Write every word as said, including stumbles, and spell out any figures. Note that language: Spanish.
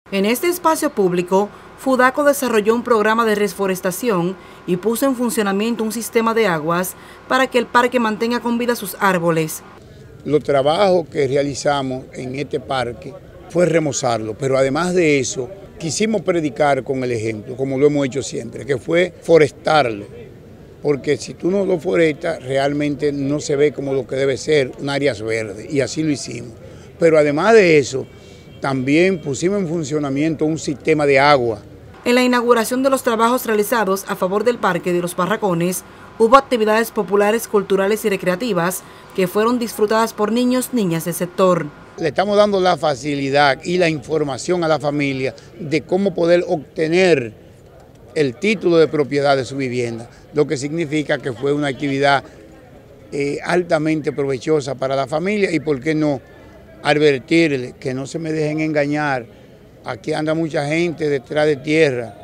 En este espacio público, FUDACO desarrolló un programa de reforestación y puso en funcionamiento un sistema de aguas para que el parque mantenga con vida sus árboles. Los trabajos que realizamos en este parque fue remozarlo, pero además de eso, quisimos predicar con el ejemplo, como lo hemos hecho siempre, que fue forestarlo, porque si tú no lo forestas, realmente no se ve como lo que debe ser, un área verde, y así lo hicimos. Pero además de eso, también pusimos en funcionamiento un sistema de agua. En la inauguración de los trabajos realizados a favor del Parque de los Barracones, hubo actividades populares, culturales y recreativas que fueron disfrutadas por niños, niñas del sector. Le estamos dando la facilidad y la información a la familia de cómo poder obtener el título de propiedad de su vivienda, lo que significa que fue una actividad eh, altamente provechosa para la familia y, ¿por qué no?, advertirle que no se me dejen engañar. Aquí anda mucha gente detrás de tierra